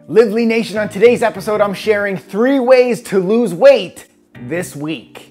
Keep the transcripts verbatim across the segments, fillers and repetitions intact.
Live Lean Nation, on today's episode, I'm sharing three ways to lose weight this week.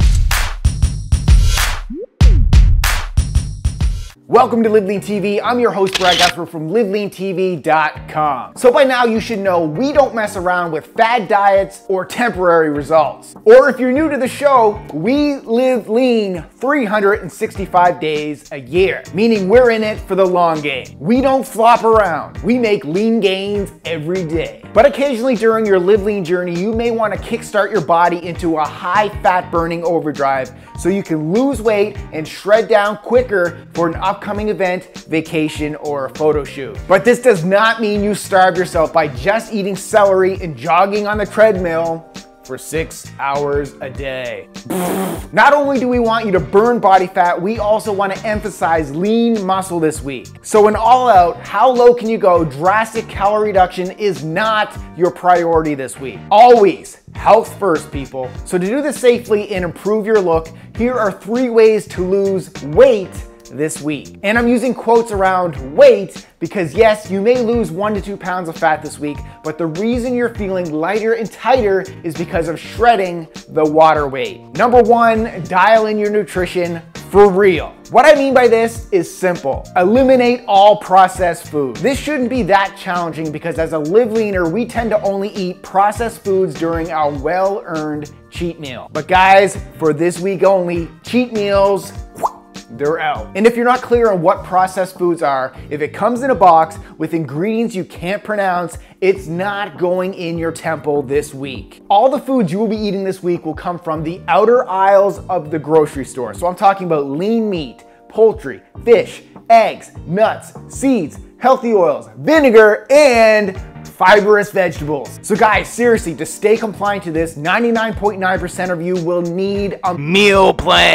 Welcome to Live Lean T V. I'm your host, Brad Gusper from live lean T V dot com. So by now you should know we don't mess around with fad diets or temporary results. Or if you're new to the show, we live lean three hundred sixty-five days a year, meaning we're in it for the long game. We don't flop around. We make lean gains every day. But occasionally during your Live Lean journey, you may want to kickstart your body into a high fat burning overdrive so you can lose weight and shred down quicker for an upcoming event, vacation, or a photo shoot. But this does not mean you starve yourself by just eating celery and jogging on the treadmill for six hours a day. Not only do we want you to burn body fat, we also want to emphasize lean muscle this week. So in All Out, how low can you go? Drastic calorie reduction is not your priority this week. Always health first, people. So to do this safely and improve your look, here are three ways to lose weight this week. And I'm using quotes around weight because yes, you may lose one to two pounds of fat this week, but the reason you're feeling lighter and tighter is because of shredding the water weight. Number one, dial in your nutrition for real. What I mean by this is simple. Eliminate all processed food. This shouldn't be that challenging because as a Live Leaner, we tend to only eat processed foods during our well-earned cheat meal. But guys, for this week only, cheat meals, they're out. And if you're not clear on what processed foods are, if it comes in a box with ingredients you can't pronounce, it's not going in your temple this week. All the foods you will be eating this week will come from the outer aisles of the grocery store. So I'm talking about lean meat, poultry, fish, eggs, nuts, seeds, healthy oils, vinegar, and fibrous vegetables. So guys, seriously, to stay compliant to this, ninety-nine point nine percent of you will need a meal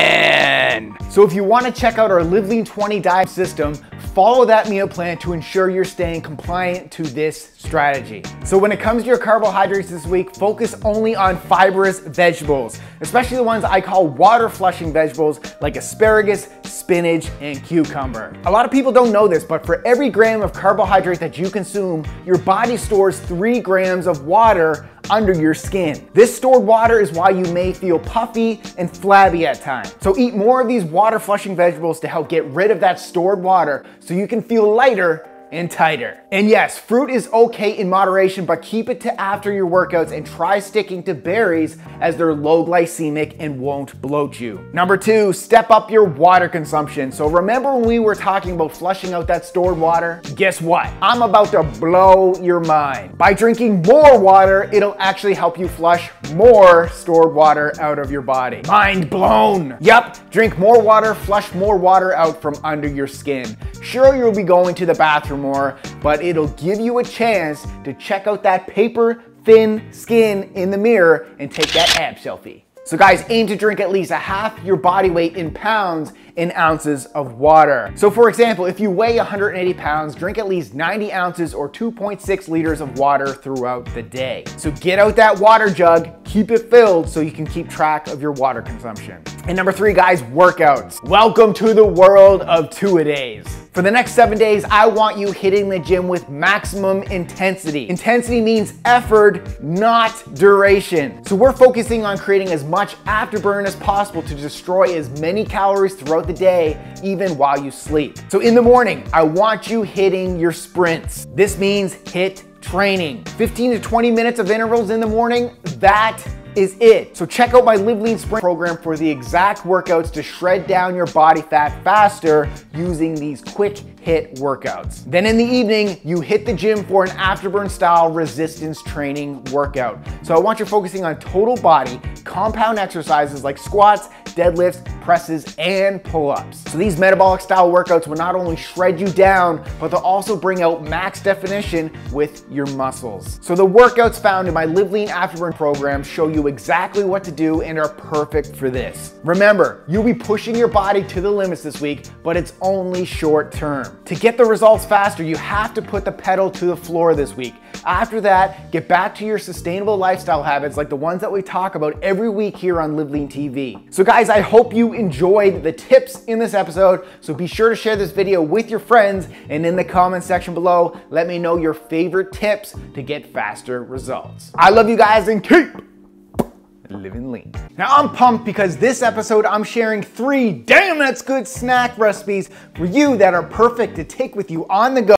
plan. So if you want to check out our Live Lean twenty diet system, follow that meal plan to ensure you're staying compliant to this strategy. So when it comes to your carbohydrates this week, focus only on fibrous vegetables, especially the ones I call water flushing vegetables like asparagus, spinach, and cucumber. A lot of people don't know this, but for every gram of carbohydrate that you consume, your body stores three grams of water under your skin. This stored water is why you may feel puffy and flabby at times. So eat more of these water flushing vegetables to help get rid of that stored water so you can feel lighter and tighter. And yes, fruit is okay in moderation, but keep it to after your workouts and try sticking to berries as they're low glycemic and won't bloat you. Number two, step up your water consumption. So remember when we were talking about flushing out that stored water? Guess what? I'm about to blow your mind. By drinking more water, it'll actually help you flush more stored water out of your body. Mind blown. Yep, drink more water, flush more water out from under your skin. Sure, you'll be going to the bathroom more, but it'll give you a chance to check out that paper thin skin in the mirror and take that ab selfie. So guys, aim to drink at least a half your body weight in pounds in ounces of water. So for example, if you weigh one hundred eighty pounds, drink at least ninety ounces or two point six liters of water throughout the day. So get out that water jug, keep it filled so you can keep track of your water consumption. And number three, guys, workouts. Welcome to the world of two-a-days. For the next seven days, I want you hitting the gym with maximum intensity. Intensity means effort, not duration. So we're focusing on creating as much afterburn as possible to destroy as many calories throughout the day, even while you sleep. So in the morning, I want you hitting your sprints. This means HIIT training. fifteen to twenty minutes of intervals in the morning, that is it. So check out my Live Lean Sprint program for the exact workouts to shred down your body fat faster using these quick HIIT workouts. Then in the evening, you hit the gym for an afterburn style resistance training workout. So I want you focusing on total body, compound exercises like squats, deadlifts, presses, and pull-ups. So these metabolic style workouts will not only shred you down, but they'll also bring out max definition with your muscles. So the workouts found in my Live Lean Afterburn program show you exactly what to do and are perfect for this. Remember, you'll be pushing your body to the limits this week, but it's only short term. To get the results faster, you have to put the pedal to the floor this week. After that, get back to your sustainable lifestyle habits like the ones that we talk about every week here on Live Lean T V. So guys, I hope you enjoyed the tips in this episode, so be sure to share this video with your friends, and in the comment section below, let me know your favorite tips to get faster results. I love you guys, and keep living lean. Now I'm pumped because this episode I'm sharing three damn that's good snack recipes for you that are perfect to take with you on the go